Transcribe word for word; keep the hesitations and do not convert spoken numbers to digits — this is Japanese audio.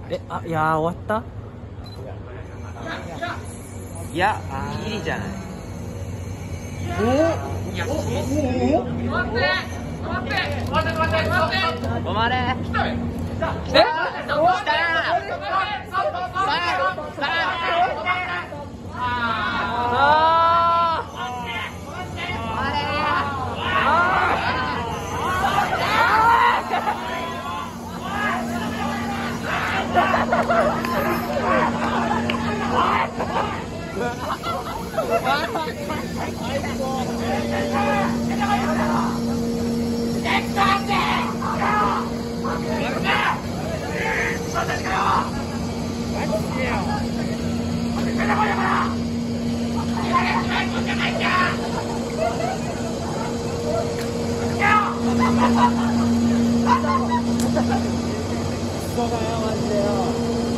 え、あ、いやー終わった。 いや、ギリじゃない。 おお、 いや、止まって止まって止まって止まって止まって止まれ。え、来た。 人がやまんでよ。